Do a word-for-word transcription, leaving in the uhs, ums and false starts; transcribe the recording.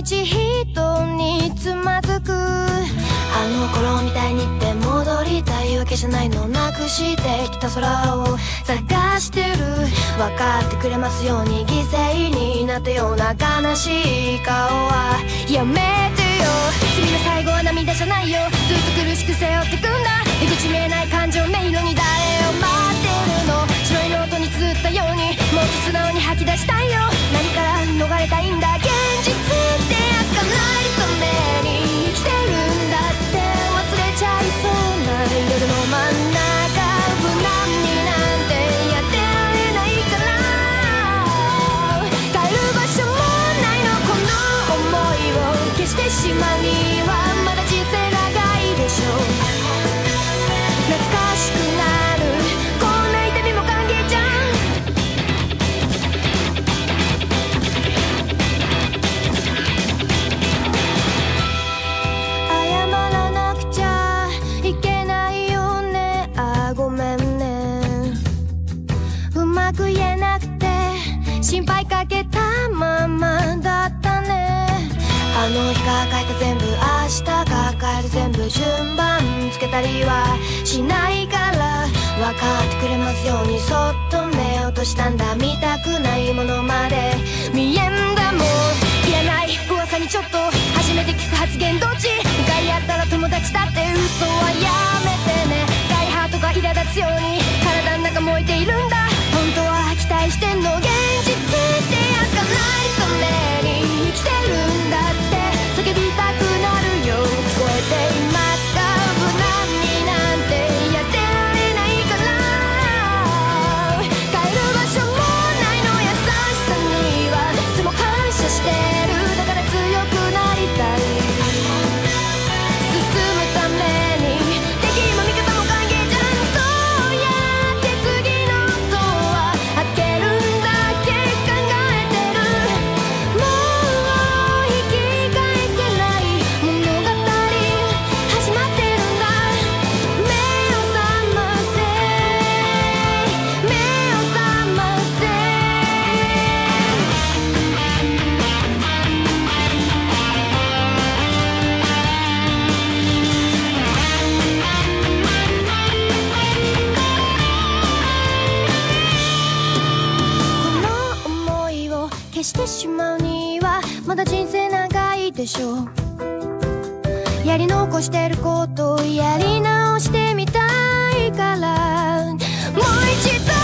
日人につまずく。あの頃みたいにって戻りたいわけじゃないの。なくしてきた空を探してる。分かってくれますように犠牲になったような悲しい顔はやめてよ。罪の最後は涙じゃないよ。ずっと苦しく背負ってくんだ。出口見えない感情迷路に誰を待ってるの。白いノートに綴ったようにもっと素直に吐き出したいよ。何から逃れたいんだ。現実ってやつがないために生きてるんだって忘れちゃいそうな夜の真ん中。無難になんてやってられないから帰る場所もないの。この想いを消してしまうにはまだ人生長いでしょう。懐かしくなるこんな痛みも歓迎じゃん。謝らなくちゃいけないよね。あ、ごめんね。うまく言えなくて心配かけたままだったね。あの日抱えた全部明日抱える全部順番つけたりはしないから分かってくれますようにそっと目を閉じたんだ。見たくないものまで見えんだ。もういらない噂にちょっと初めて聞く発言どっち。向かい合ったら友達だって嘘はやめてね。ダイハートが苛立つように体の中燃えているんだ。本当は期待してんの。現実ってやつがないために生きてるんだって叫びたくなるよ。聞こえていますか。無難になんてやってられないから帰る場所もないの。優しさにはいつも感謝してる。だから強くなりたい。進むために敵も味方も歓迎じゃん。どうやって次のドア開けるんだっけ考えてる。もう引き返せない物語始まってるんだ。目を覚ませ目を覚ませ。この想いを消してしまうにはまだ人生長いでしょう。やり残してることをやり直してみたいからもう一度